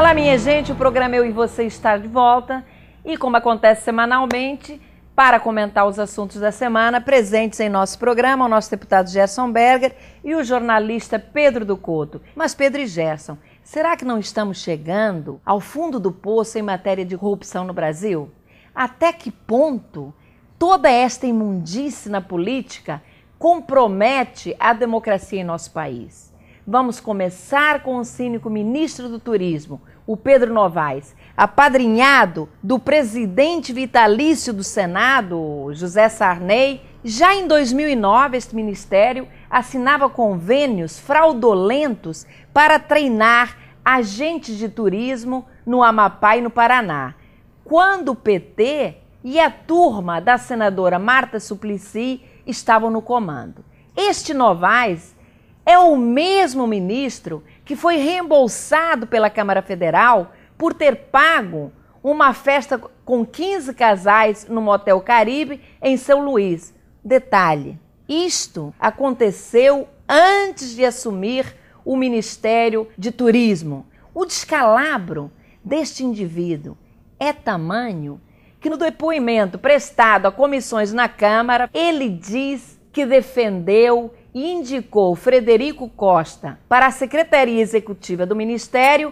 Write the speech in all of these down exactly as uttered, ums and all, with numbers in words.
Olá, minha gente, o programa Eu e Você está de volta e, como acontece semanalmente, para comentar os assuntos da semana, presentes em nosso programa, o nosso deputado Gerson Berger e o jornalista Pedro do Couto. Mas, Pedro e Gerson, será que não estamos chegando ao fundo do poço em matéria de corrupção no Brasil? Até que ponto toda esta imundície na política compromete a democracia em nosso país? Vamos começar com o cínico ministro do Turismo, o Pedro Novaes, apadrinhado do presidente vitalício do Senado, José Sarney. Já em dois mil e nove, este ministério assinava convênios fraudulentos para treinar agentes de turismo no Amapá e no Paraná, quando o P T e a turma da senadora Marta Suplicy estavam no comando. Este Novaes é o mesmo ministro que foi reembolsado pela Câmara Federal por ter pago uma festa com quinze casais no Motel Caribe em São Luís. Detalhe, isto aconteceu antes de assumir o Ministério de Turismo. O descalabro deste indivíduo é tamanho que no depoimento prestado a comissões na Câmara, ele diz que defendeu e indicou Frederico Costa para a Secretaria Executiva do Ministério,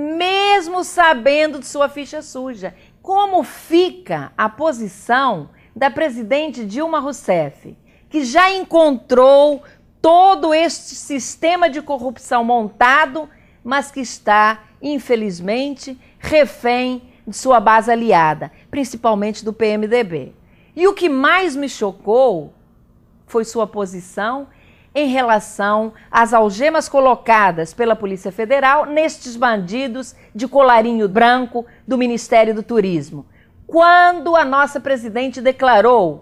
mesmo sabendo de sua ficha suja. Como fica a posição da presidente Dilma Rousseff, que já encontrou todo este sistema de corrupção montado, mas que está, infelizmente, refém de sua base aliada, principalmente do P M D B. E o que mais me chocou foi sua posição em relação às algemas colocadas pela Polícia Federal nestes bandidos de colarinho branco do Ministério do Turismo. Quando a nossa presidente declarou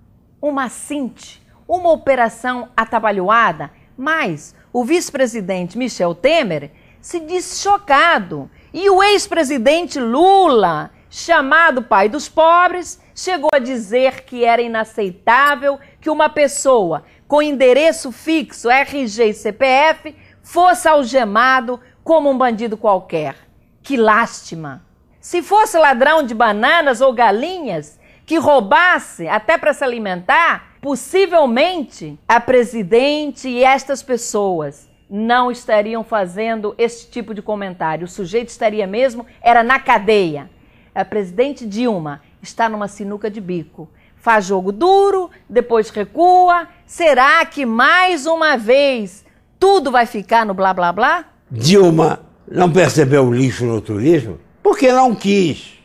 uma cinte, uma operação atabalhoada, mas o vice-presidente Michel Temer se disse chocado. E o ex-presidente Lula, chamado pai dos pobres, chegou a dizer que era inaceitável que uma pessoa com endereço fixo, R G e C P F, fosse algemado como um bandido qualquer. Que lástima! Se fosse ladrão de bananas ou galinhas, que roubasse até para se alimentar, possivelmente a presidente e estas pessoas não estariam fazendo esse tipo de comentário. O sujeito estaria mesmo, era na cadeia. A presidente Dilma está numa sinuca de bico. Faz jogo duro, depois recua. Será que mais uma vez tudo vai ficar no blá blá blá? Dilma não percebeu o lixo no turismo porque não quis.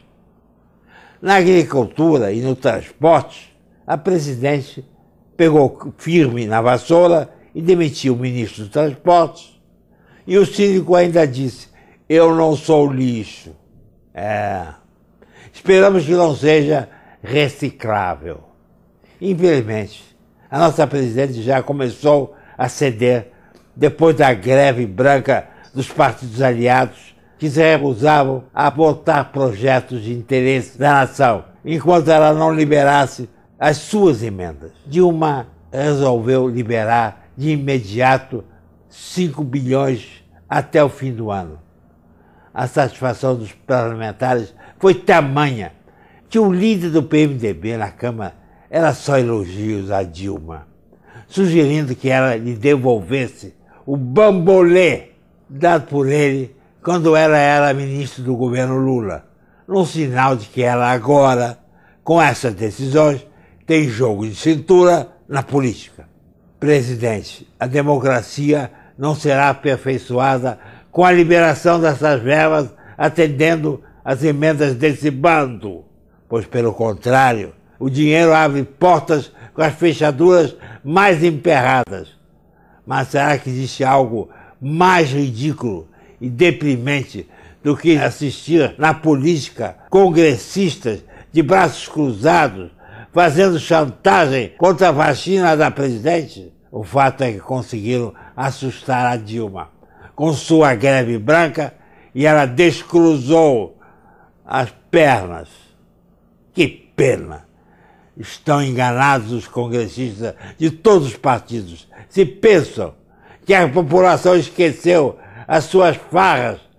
Na agricultura e no transporte, a presidente pegou firme na vassoura e demitiu o ministro do Transporte. E o cínico ainda disse, eu não sou lixo. É. Esperamos que não seja reciclável. Infelizmente, a nossa presidente já começou a ceder depois da greve branca dos partidos aliados que se recusavam a votar projetos de interesse da nação, enquanto ela não liberasse as suas emendas. Dilma resolveu liberar de imediato cinco bilhões até o fim do ano. A satisfação dos parlamentares foi tamanha que o líder do P M D B na Câmara era só elogios a Dilma, sugerindo que ela lhe devolvesse o bambolê dado por ele quando ela era ministro do governo Lula, num sinal de que ela agora, com essas decisões, tem jogo de cintura na política. Presidente, a democracia não será aperfeiçoada com a liberação dessas verbas atendendo às emendas desse bando, pois, pelo contrário, o dinheiro abre portas com as fechaduras mais emperradas. Mas será que existe algo mais ridículo e deprimente do que assistir na política congressistas de braços cruzados fazendo chantagem contra a vacina da presidente? O fato é que conseguiram assustar a Dilma com sua greve branca e ela descruzou as pernas. Que pena! Estão enganados os congressistas de todos os partidos. Se pensam que a população esqueceu as suas farras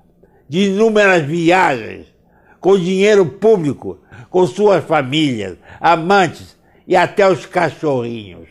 de inúmeras viagens, com dinheiro público, com suas famílias, amantes e até os cachorrinhos.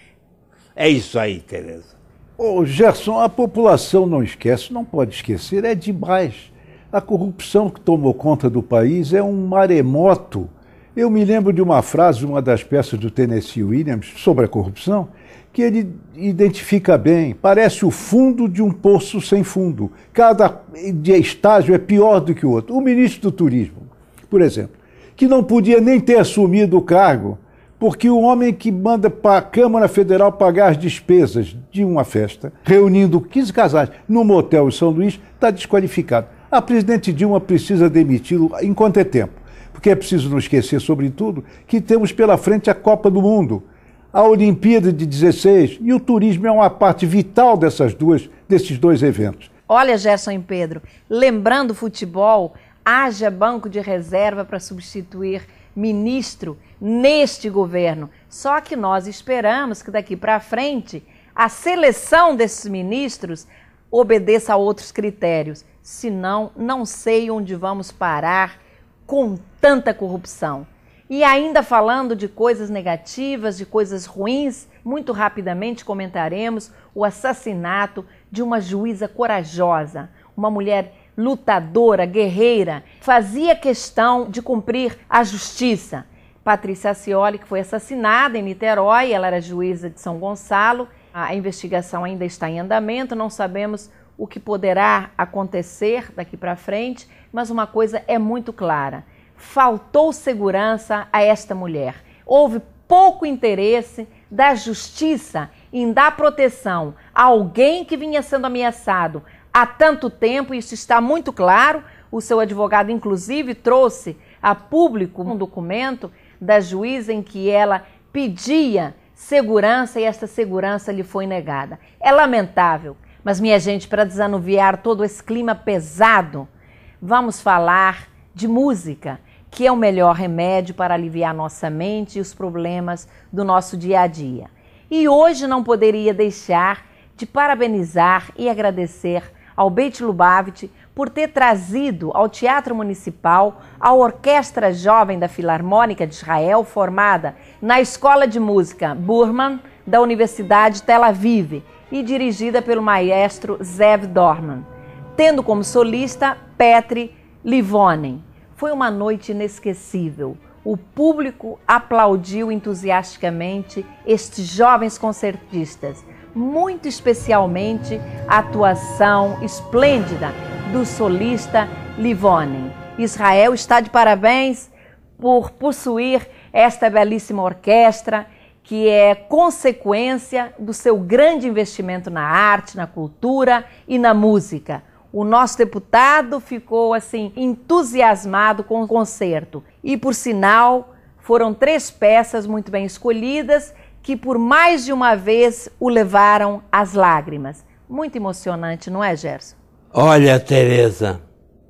É isso aí, Tereza. Ô, Gerson, a população não esquece, não pode esquecer, é demais. A corrupção que tomou conta do país é um maremoto. Eu me lembro de uma frase de uma das peças do Tennessee Williams sobre a corrupção, que ele identifica bem. Parece o fundo de um poço sem fundo. Cada estágio é pior do que o outro. O ministro do Turismo, por exemplo, que não podia nem ter assumido o cargo, porque o homem que manda para a Câmara Federal pagar as despesas de uma festa, reunindo quinze casais num motel em São Luís, está desqualificado. A presidente Dilma precisa demiti-lo enquanto é tempo, porque é preciso não esquecer, sobretudo, que temos pela frente a Copa do Mundo, a Olimpíada de dezesseis, e o turismo é uma parte vital dessas duas, desses dois eventos. Olha, Gerson e Pedro, lembrando o futebol, haja banco de reserva para substituir ministro neste governo. Só que nós esperamos que daqui para frente a seleção desses ministros obedeça a outros critérios. Senão, não sei onde vamos parar com tanta corrupção. E ainda falando de coisas negativas, de coisas ruins, muito rapidamente comentaremos o assassinato de uma juíza corajosa, uma mulher lutadora, guerreira, fazia questão de cumprir a justiça. Patrícia Acioli, que foi assassinada em Niterói, ela era juíza de São Gonçalo. A investigação ainda está em andamento, não sabemos o que poderá acontecer daqui para frente, mas uma coisa é muito clara: faltou segurança a esta mulher. Houve pouco interesse da justiça em dar proteção a alguém que vinha sendo ameaçado há tanto tempo, isso está muito claro. O seu advogado, inclusive, trouxe a público um documento da juíza em que ela pedia segurança e essa segurança lhe foi negada. É lamentável, mas, minha gente, para desanuviar todo esse clima pesado, vamos falar de música, que é o melhor remédio para aliviar nossa mente e os problemas do nosso dia a dia. E hoje não poderia deixar de parabenizar e agradecer ao Beit Lubavitch por ter trazido ao Teatro Municipal a Orquestra Jovem da Filarmônica de Israel, formada na Escola de Música Burman da Universidade Tel Aviv e dirigida pelo maestro Zev Dorman, tendo como solista Petri Livonen. Foi uma noite inesquecível. O público aplaudiu entusiasticamente estes jovens concertistas, muito especialmente a atuação esplêndida do solista Livonen. Israel está de parabéns por possuir esta belíssima orquestra, que é consequência do seu grande investimento na arte, na cultura e na música. O nosso deputado ficou assim entusiasmado com o concerto e, por sinal, foram três peças muito bem escolhidas que por mais de uma vez o levaram às lágrimas. Muito emocionante, não é, Gerson? Olha, Tereza,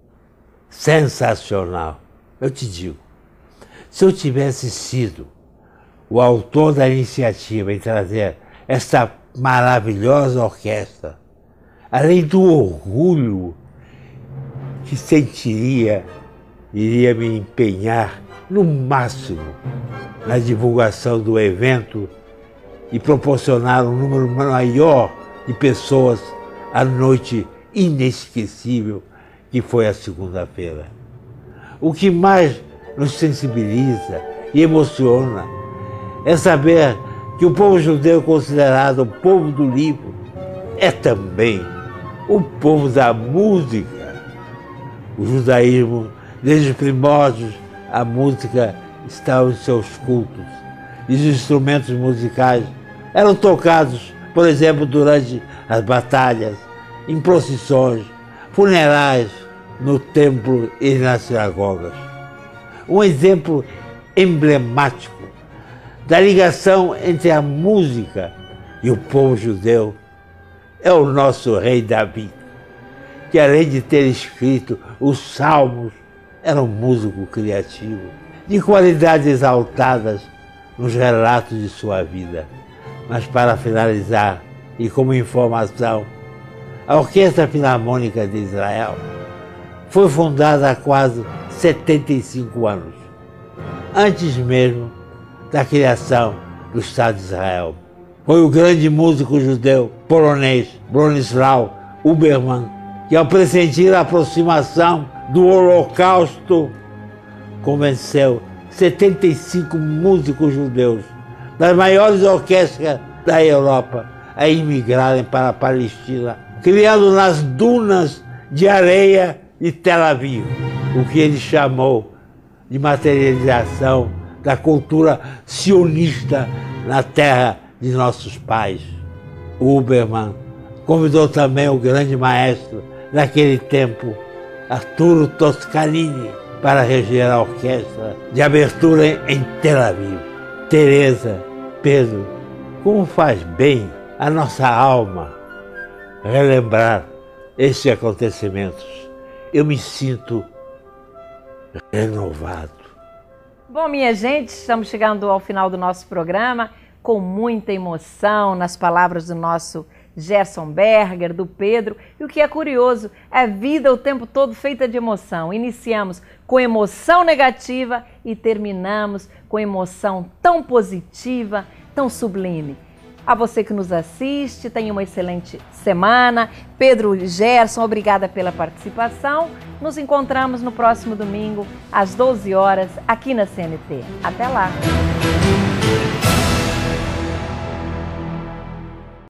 sensacional. Eu te digo, se eu tivesse sido o autor da iniciativa em trazer esta maravilhosa orquestra, além do orgulho que sentiria, iria me empenhar no máximo na divulgação do evento e proporcionar um número maior de pessoas à noite inesquecível que foi a segunda-feira. O que mais nos sensibiliza e emociona é saber que o povo judeu, considerado o povo do livro, é também o povo da música. O judaísmo, desde os primórdios, a música estava em seus cultos. E os instrumentos musicais eram tocados, por exemplo, durante as batalhas, em procissões, funerais, no templo e nas sinagogas. Um exemplo emblemático da ligação entre a música e o povo judeu é o nosso rei Davi, que além de ter escrito os salmos, era um músico criativo, de qualidades exaltadas nos relatos de sua vida. Mas para finalizar, e como informação, a Orquestra Filarmônica de Israel foi fundada há quase setenta e cinco anos, antes mesmo da criação do Estado de Israel. Foi o grande músico judeu polonês Bronisław Huberman que, ao pressentir a aproximação do Holocausto, convenceu setenta e cinco músicos judeus das maiores orquestras da Europa a imigrarem para a Palestina, criando nas dunas de areia de Tel Aviv o que ele chamou de materialização da cultura sionista na terra de nossos pais. Huberman convidou também o grande maestro daquele tempo, Arturo Toscanini, para reger a orquestra de abertura em Tel Aviv. Teresa, Pedro, como faz bem a nossa alma relembrar esses acontecimentos. Eu me sinto renovado. Bom, minha gente, estamos chegando ao final do nosso programa com muita emoção nas palavras do nosso Gerson Berger, do Pedro. E o que é curioso, é vida o tempo todo feita de emoção. Iniciamos com emoção negativa e terminamos com emoção tão positiva, tão sublime. A você que nos assiste, tenha uma excelente semana. Pedro e Gerson, obrigada pela participação. Nos encontramos no próximo domingo, às doze horas, aqui na C N T. Até lá!